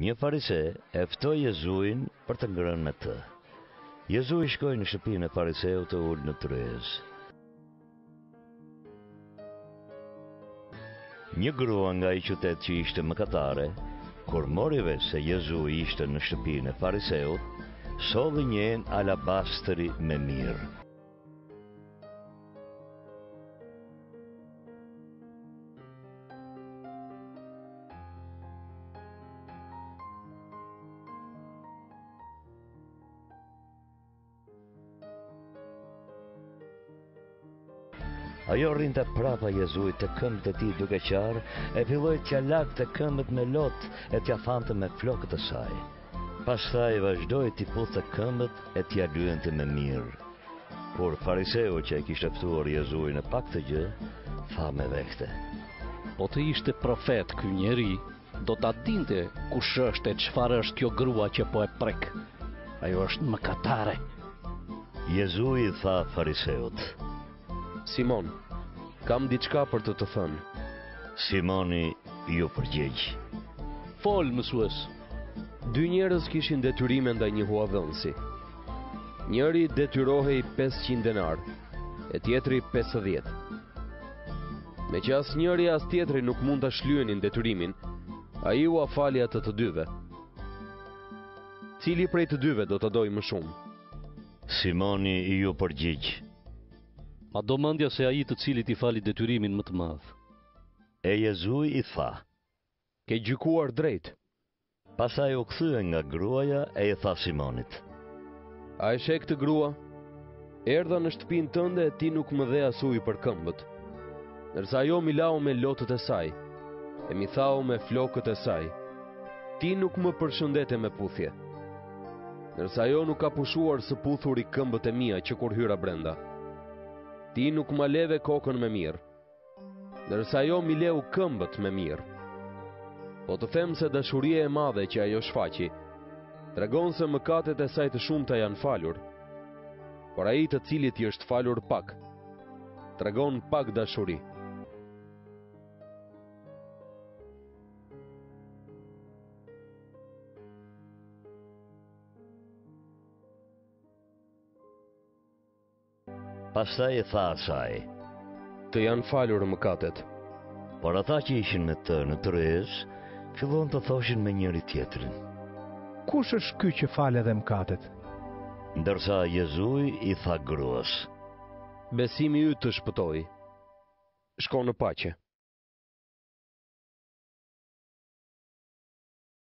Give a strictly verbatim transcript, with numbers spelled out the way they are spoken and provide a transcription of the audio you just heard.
Një farise e ftoi Jezuin për të ngrënë me të. Jezui shkoi në shtëpinë e fariseut të ul në tryezë. Një grua nga i qytet që ishte mëkatare, kur mori vesh se Jezui ishte në shtëpinë e fariseut, solli një enë alabastri me mirë. Ajo rrinte prapa Jezuit të këmbët e tij duke qarë, e filloi t'ja lagte këmbët me lot e t'ja thante me flokët e saj. Pastaj vazhdoi t'i puthte këmbët e t'ja lyente me mirë. Kur fariseu që e kishte ftuar Jezuin në pak të gjë, tha me vehte: Po të ishte profet ky njeri, do ta dinte kush është e çfarë është kjo grua që po e prek. Ajo është mëkatare. Jezui tha fariseut: Simon, kam diçka për të të thënë. Simoni ju përgjigj: Fol, mësues. Dy njerëz kishin detyrime ndaj një huadhënësi. Njëri detyrohej pesëqind denar, e tjetri pesëdhjetë. Me që as njëri as tjetri nuk mund ta shlyenin detyrimin, ai u afali atë të dyve. Cili prej të dyve do të dojë më shumë? Simoni ju përgjigj: A do mendja se ai të cilit i fali detyrimin më të madh? E Jezui i tha: Ke gjykuar drejt. Pastaj u kthye nga gruaja e i tha Simonit: A e sheh këtë grua? Erdha në shtëpinë tënde e ti nuk më dhe as ujë për këmbët, ndërsa ajo mi lau me lotët e saj, e mi thau me flokët e saj. Ti nuk më përshëndete me puthje, ndërsa ajo nuk ka pushuar së puthuri këmbët e mia që kur hyra brenda. Ti nuk ma leve kokën me mirë, ndërsa ajo mi leu këmbët me mirë. Po të them se dashuria e madhe që ajo shfaqi, tregon se mëkatet e saj të shumta janë falur, por ai të cilit i është falur pak, tregon pak dashuri. Pastaj e tha asaj: Të janë falur mëkatet. Por ata që ishin me të në tryezë fillon të thoshin me njëri tjetrin: Kush është ky që fal edhe mëkatet? Ndërsa Jezui i tha gruas: Besimi yt të shpëtoi. Shko në paqe.